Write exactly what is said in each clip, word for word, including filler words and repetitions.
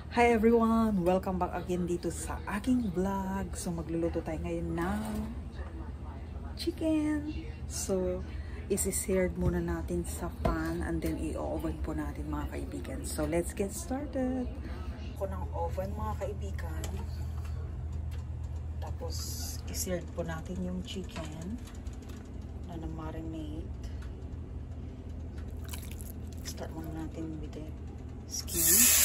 Hi everyone! Welcome back again dito sa aking vlog. So magluluto tayo ngayon ng chicken. So isi-seared muna natin sa pan and then i-oven po natin mga kaibigan. So let's get started. Ako ng oven mga kaibigan. Tapos i-seared po natin yung chicken na na-marinate. Start muna natin with the skin.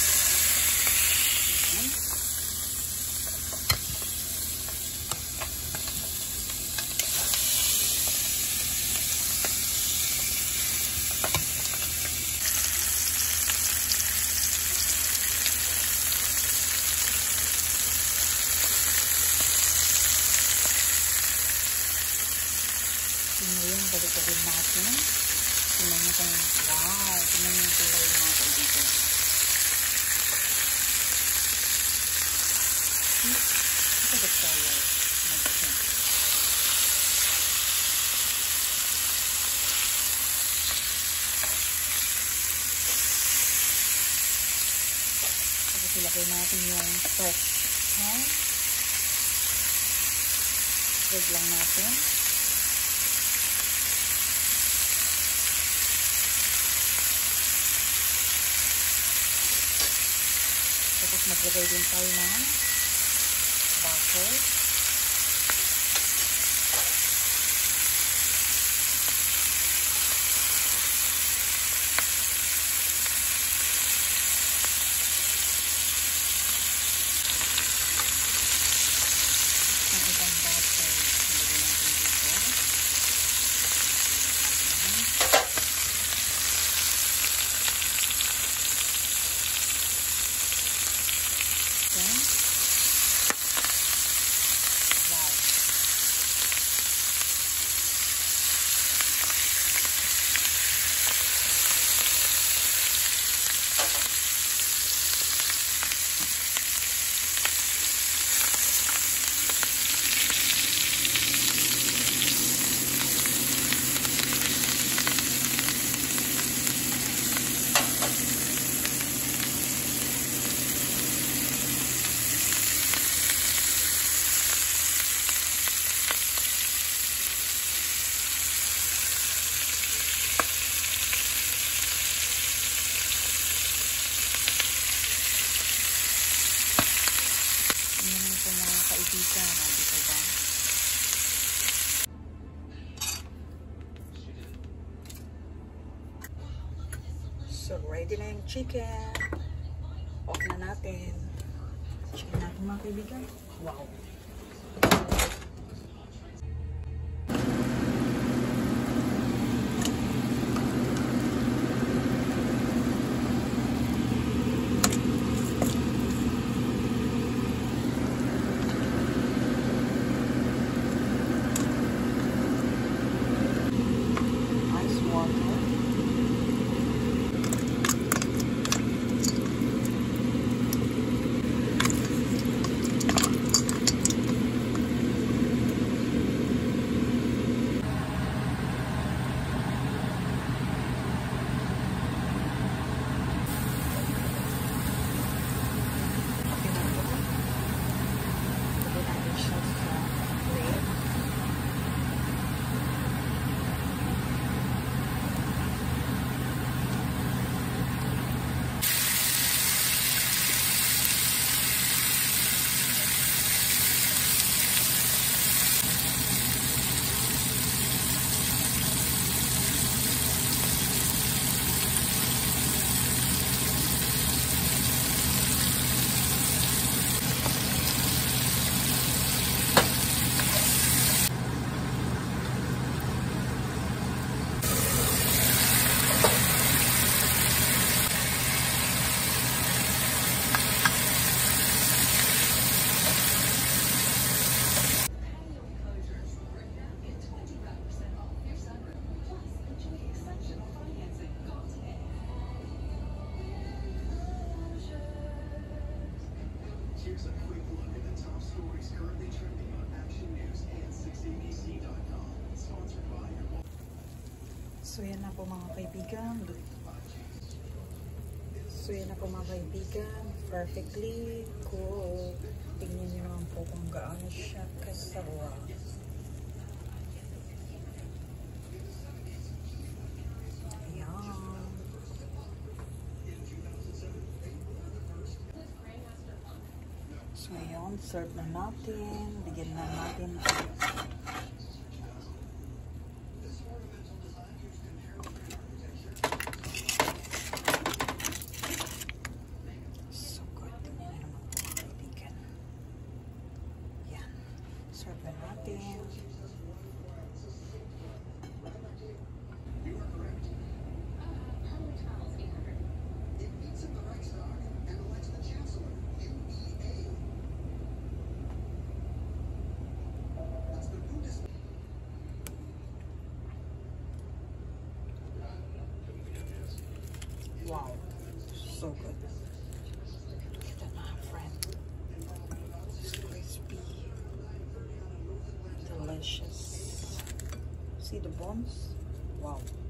Ngayon, balik-balik natin. Tingnan nyo kung, wow, tingnan nyo yung kulay ng mga kaibigan. Look at the color. Tapos ilagay natin yung fresh. Okay? Spread lang natin. Tapos maglagay din tayo ng butter. Ang ibang butter, ilagay natin dito. Kaibigan, dito ba? So, ready na yung chicken. Off na natin. Chicken natin mga kaibigan. Wow! Here's a quick look at the top stories currently trending on Action News and six A B C dot com. Sponsored by your... So yan na po mga kaibigan. So So yun na po mga kaibigan, perfectly cool. Tingnan nyo naman po kung gaano siya kasawa. Ayan. So yun, serve na natin. Bigyan na natin. Serve na natin. You are correct. It meets at the Reichstag and elects the Chancellor, U E A. That's the Bundesliga. Wow, so good. Ito na, friend. It's crispy. Delicious. See the bones? Wow.